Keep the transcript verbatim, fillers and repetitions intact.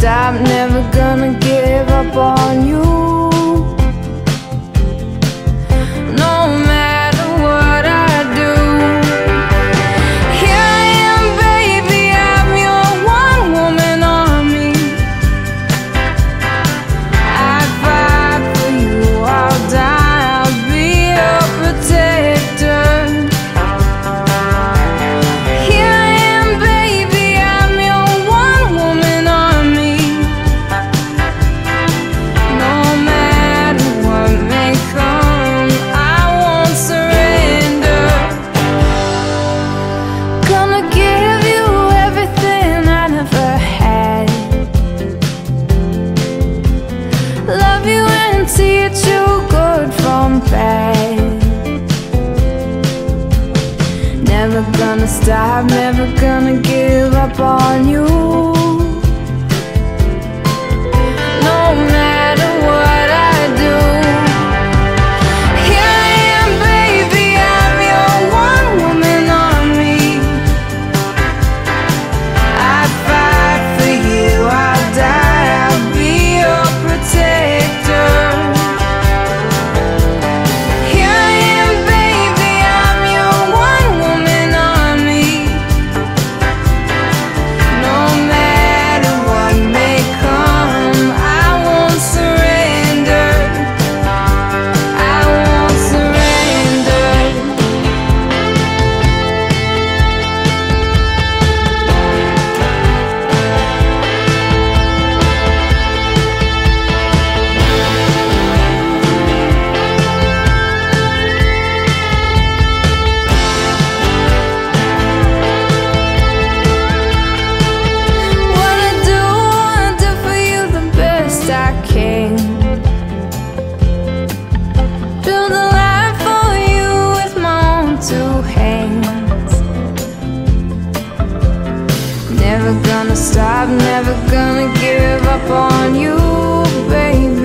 stop, never gonna give up on you. No matter what I do. Here I am, baby, I'm your one woman army. I'd fight for you, I'll die, I'll be your protector. Here I am, baby, I'm your one woman army. No matter what may come, I won't surrender. Gonna give you everything I never had. Love you and teach you good from bad. Never gonna stop, never gonna give up on you. No matter what I do. Here I am, baby, I'm your one woman army. I'd fight for you, I'll die, I'll be your protector. Here I am, baby, I'm your one woman army. No matter what may come, I won't surrender. I won't surrender. Wanna do, wanna do for you the best I can. Build a life for you with my own two hands. Never gonna stop, never gonna give up on you, baby.